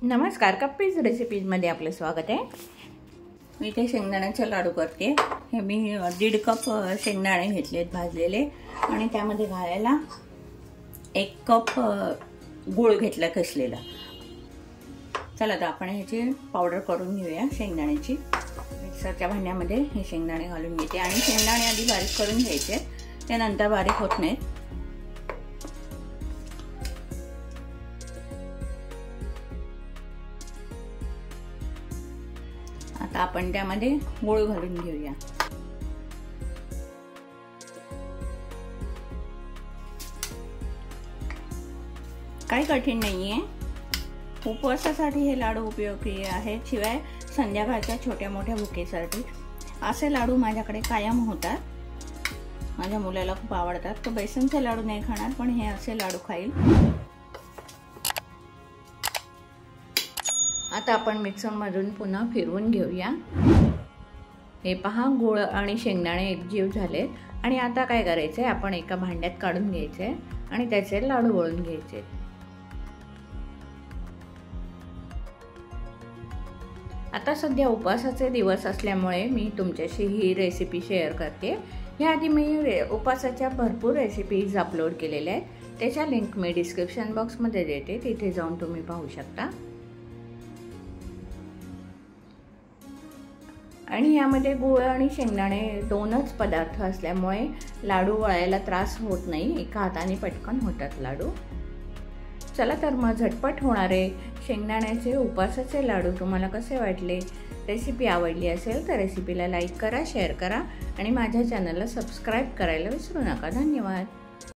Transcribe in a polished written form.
नमस्कार, कप्पीज रेसिपीजमध्ये आपलं स्वागत आहे। मी इथे शेंगदाण्याचे लाडू करते। हे मी 1.5 कप शेंगदाणे घेतलेत भाजलेले आणि त्यामध्ये घालायला 1 कप गूळ घेतला किसलेला। चला आता आपण ह्याची पावडर करून घेऊया शेंगदाण्याची। मिक्सरच्या भांड्यामध्ये हे शेंगदाणे घालून घेते आणि शेंगदाणे आधी बारीक करून घ्यायचे, त्यानंतर बारीक होत नाहीत। आता आपण त्यामध्ये गूळ घालून घेऊया। काही कठीण नाहीये, उपवासासाठी हे लाडू उपयोगी आहेत, शिवाय संध्याकाळच्या छोट्या मोठ्या भुकेसाठी असे लाडू माझ्याकडे कायम होतात। माझ्या मुलाला खूप आवडतात। तो बेसनचे लाडू नाही खाणार, पण हे असे लाडू खाईल। आता आपण मिक्सरमधून पुन्हा फिरवून घेऊया। हे पहा, गूळ आणि शेंगदाणे एकजीव झालेत आणि आता काय करायचंय, आपण एका भांड्यात काढून घ्यायचे आणि त्याचे लाडू वळून घ्यायचे। आता सध्या उपवासाचे दिवस असल्यामुळे मी तुमच्याशी ही रेसिपी शेअर करते। याआधी मी उपवासाच्या भरपूर रेसिपीज अपलोड केलेल्या आहेत, त्याच्या लिंक मी डिस्क्रिप्शन बॉक्समध्ये देते, तिथे जाऊन तुम्ही पाहू शकता। आणि यामध्ये गूळ आणि शेंगदाणे दोनच पदार्थ असल्यामुळे लाडू वळायला त्रास होत नाही, एका हाताने पटकन होतात लाडू। चला तर मग झटपट होणारे शेंगदाण्याचे उपवासाचे लाडू तुम्हाला कसे वाटले? रेसिपी आवडली असेल तर रेसिपीला लाईक करा, शेअर करा आणि माझ्या चॅनलला सबस्क्राईब करायला विसरू नका। धन्यवाद।